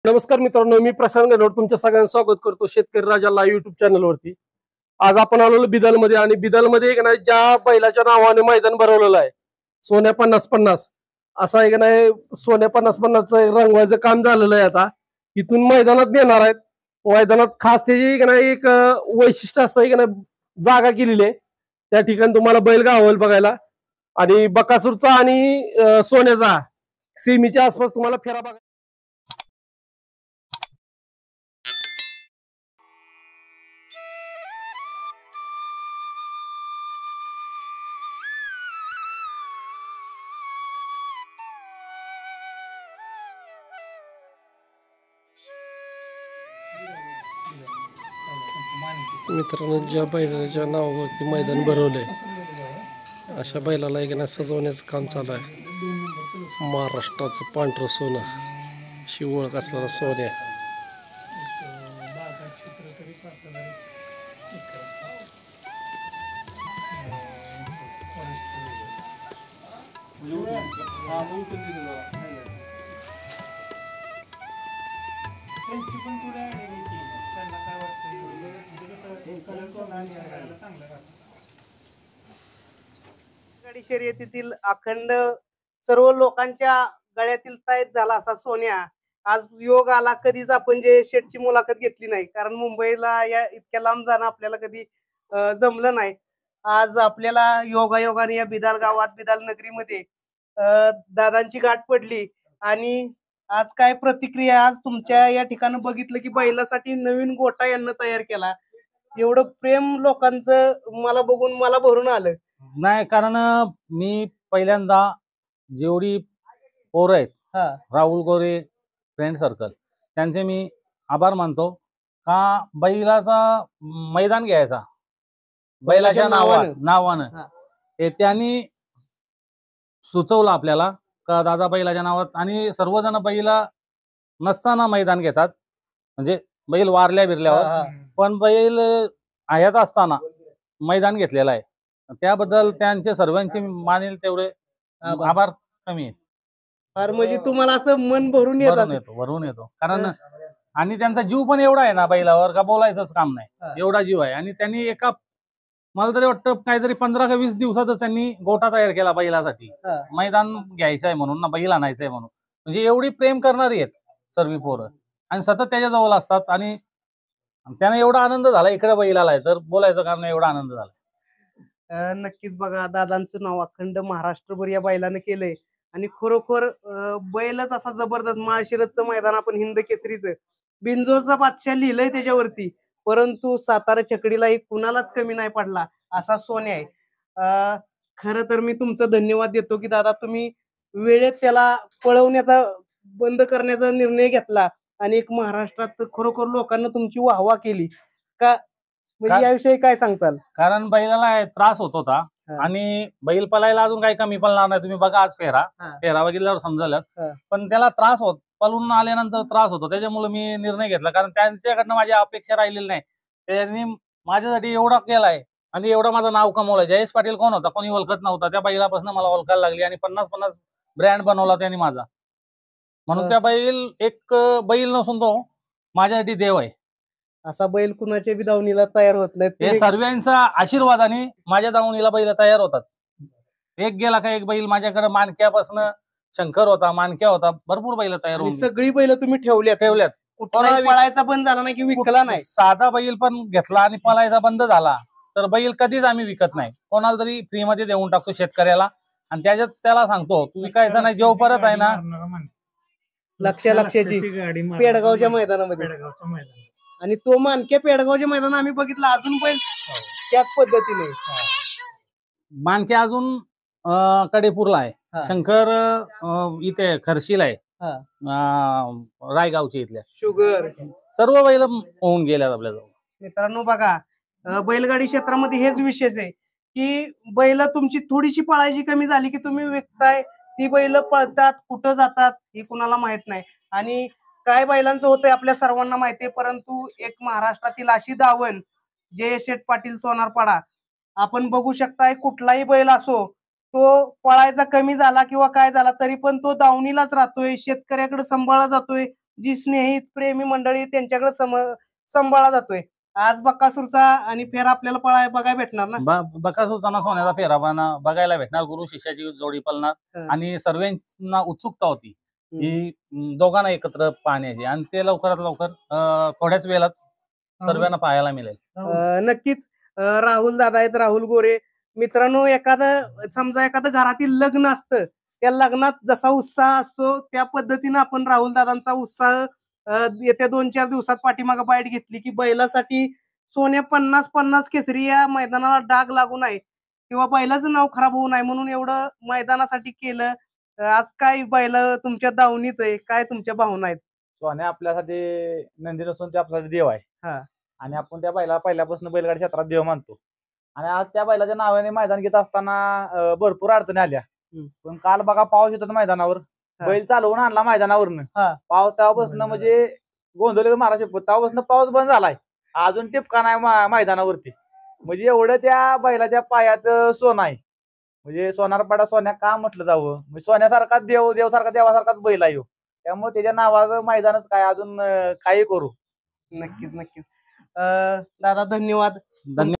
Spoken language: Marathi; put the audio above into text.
नमस्कार मित्रांनो, मी प्रशांत गणवट तुमच्या सगळ्यांचं स्वागत करतो शेतकरी राजाला युट्यूब चॅनलवरती। आज आपण आलो बिदलमध्ये आणि बिदलमध्ये एक नाही ज्या बैलाच्या नावाने मैदान भरवलेलं आहे सोन्या 50-50 असा एक नाही सोन्या 50-50चं रंगवायचं काम झालेलं आहे। आता इथून मैदानात नेणार आहेत। मैदानात खास त्याची एक नाही एक वैशिष्ट्य असं एक नाही जागा केलेली आहे। त्या ठिकाणी तुम्हाला बैल गावल बघायला आणि बकासूरचा आणि सोन्याचा सेमीच्या आसपास तुम्हाला फेरा बघायला। मित्रांनो, ज्या बैलाच्या नावावरती मैदान भरवलंय अशा बैलाला एक ना सजवण्याचं काम चालू आहे। महाराष्ट्राचं पांढरं सोनं अशी ओळख असलेला सोन्या। गाडी शर्यतीतील अखंड सर्व लोकांच्या गळ्यातील ताईत झाला असा सोन्या आज योग आला। कधीच आपण जे शेटची मुलाखत घेतली नाही, कारण मुंबईला या इतक्या लांब जाणं आपल्याला कधी जमलं नाही। आज आपल्याला योगायोगाने या बिदाल गावात बिदाल नगरीमध्ये दादांची गाठ पडली आणि आज काय प्रतिक्रिया आज तुमच्या या ठिकाणी बघितलं की बैलासाठी नवीन गोठा यांना तयार केला। एवढं प्रेम लोकांचं मला बघून मला भरून आलं नाही, कारण मी पहिल्यांदा जेवढी पोरं आहेत राहुल गोरे फ्रेंड सर्कल त्यांचे मी आभार मानतो का बैलाचा मैदान घ्यायचा बैलाच्या नावानं हे त्यांनी सुचवलं आपल्याला का दादा बैलाच्या नावात। आणि सर्वजण बैला नसताना मैदान घेतात, म्हणजे बैल वारल्या बिरल्यावर, पण बैल ह्याच असताना मैदान घेतलेलं आहे। त्याबद्दल त्यांचे सर्वांचे मानेल तेवढे आभार कमी आहेत। फार म्हणजे तुम्हाला असं मन भरून येतो कारण आणि त्यांचा जीव पण एवढा आहे ना बैलावर का बोलायचंच काम नाही, एवढा जीव आहे। आणि त्यांनी एका मला तरी वाटतं काहीतरी 15 का 20 दिवसातच त्यांनी गोठा तयार केला बैलासाठी, मैदान घ्यायचं आहे म्हणून ना, बैल आणायचंय म्हणून। म्हणजे एवढी प्रेम करणारी आहेत सर्व पोरं आणि सतत त्याच्या जवळ असतात आणि त्यांना एवढा आनंद झाला इकडे बैल आलाय तर बोलायचं काम नाही, एवढा आनंद झाला। नक्कीच बघा, दादांचं नाव अखंड महाराष्ट्रभर या बैलानं केलंय आणि खरोखर बैलच असा जबरदस्त माळशिरसचं मैदान आपण हिंद केसरीचं बिंजोरचा बादशाह लिहिलंय त्याच्यावरती, परंतु सातारा चकडीलाही कुणालाच कमी नाही पडला असा सोन्या आहे। खरं तर मी तुमचं धन्यवाद देतो की दादा तुम्ही वेळेत त्याला पळवण्याचा बंद करण्याचा निर्णय घेतला आणि एक महाराष्ट्रात खरोखर लोकांना तुमची वाहवा केली का, म्हणजे याविषयी काय सांगताल? कारण बैलाला त्रास होत होता आणि बैल पळायला अजून काही कमी पळणार नाही। तुम्ही बघा आज फेरा बघितल्यावर समजलं, पण त्याला त्रास होत पळून आल्यानंतर त्रास होतो, त्याच्यामुळे मी निर्णय घेतला। कारण त्यांच्याकडनं माझी अपेक्षा राहिलेली नाही, त्यांनी माझ्यासाठी एवढा केलाय आणि एवढं माझं नाव कमवलंय। जयेश पाटील कोण होता, कोणी ओळखत नव्हता, त्या बैलापासून मला ओळखायला लागली आणि 50-50 ब्रँड बनवला त्यांनी माझा, म्हणून त्या बैल नसून तो माझ्यासाठी देव आहे। असा बैल कुणाच्या बी दावणीला तयार होत नाही, हे सर्वांचा आशीर्वादाने माझ्या दावणीला बैल तयार होतात। एक गेला का एक बैल माझ्याकडे मानक्यापासून शंकर होता, मानक्या होता, भरपूर बैल तयार होऊन सगळी बैल तुम्ही ठेवल्यात कुठलाही पळायचा बंद झाला नाही की विकला नाही। साधा बैल पण घेतला आणि पळायचा बंद झाला तर बैल कधीच आम्ही विकत नाही, कोणाला तरी फ्री मध्ये देऊन टाकतो शेतकऱ्याला। आणि त्याच्यात त्याला सांगतो तू विकायचा नाही, जेव्हा परत आहे ना लक्षाची पेडगावच्या मैदानामध्ये आणि तो मानक्या पेडगावच्या मैदान आम्ही बघितलं, अजून बैल त्याच पद्धतीने मानक्या अजून कडेपूरला आहे, शंकर इथे खर्शीला आहे, रायगावच्या इथल्या शुगर सर्व बैल होऊन गेल्यात आपल्याजवळ। मित्रांनो बघा, बैलगाडी क्षेत्रामध्ये हेच विशेष आहे की बैल तुमची थोडीशी पळायची कमी झाली की तुम्ही विकताय, ती बैल पळतात कुठं जातात हे कुणाला माहित नाही आणि काय बैलांचं होतंय आपल्या सर्वांना माहितीये। परंतु एक महाराष्ट्रातील अशी दावण जे शेठ पाटील सोनारपाडा आपण बघू शकताय, कुठलाही बैल असो तो पळायचा कमी झाला किंवा काय झाला तरी पण तो दावणीलाच राहतोय, शेतकऱ्याकडे सांभाळला जातोय, जी स्नेहित प्रेमी मंडळी त्यांच्याकडे सांभाळला जातोय. आज बक्कासूरचा आणि फेरा आपल्याला बघायला भेटणार ना. बकासूरचा सोन्याचा फेरा बघायला भेटणार. गुरु शिष्याची जोडी पळणार आणि सर्वांना उत्सुकता होती ही दोघांना एकत्र पाहण्याची आणि ते लवकरात लवकर थोड्याच वेळात सर्वांना पाहायला मिळेल. नक्कीच राहुल दादा आहेत, राहुल गोरे. मित्रांनो, समजा एखादं घरातील लग्न असतं, त्या लग्नात जसा उत्साह असतो त्या पद्धतीनं आपण राहुल दादांचा उत्साह येत्या 2-4 दिवसात पाठीमागे बाईट घेतली की बैलासाठी सोन्या 50-50 केसरी या मैदानाला डाग लागू नये किंवा बैलाचं नाव खराब होऊ नये म्हणून एवढं मैदानासाठी केलं. आज काय बैल तुमच्या दावणीत आहे, काय तुमच्या भावना आहेत? सोन्या आपल्यासाठी नंदी नसून ते आपल्यासाठी देव आहे आणि आपण त्या बैला पहिल्यापासून बैलगाडी क्षेत्रात देव मानतो. आणि आज त्या बैलाच्या नावाने मैदान घेत असताना भरपूर अडचणी आल्या. पण काल बघा पाऊस येतो मैदानावर, बैल चालवून आणला मैदानावरनं. पाऊस तेव्हापासून म्हणजे गोंधळ महाराष्ट्र तेव्हापासून पाऊस बंद झालाय, अजून टिपका नाही मैदानावरती. म्हणजे एवढं त्या बैलाच्या पायात सोनं आहे. म्हणजे सोनारपाडा सोन्या का म्हटलं जावं, म्हणजे सोन्यासारखा देवासारखा देवासारखाच बैल आहे. त्यामुळे त्याच्या नावाचं मैदानच काय अजून काही करू. नक्कीच. दादा धन्यवाद.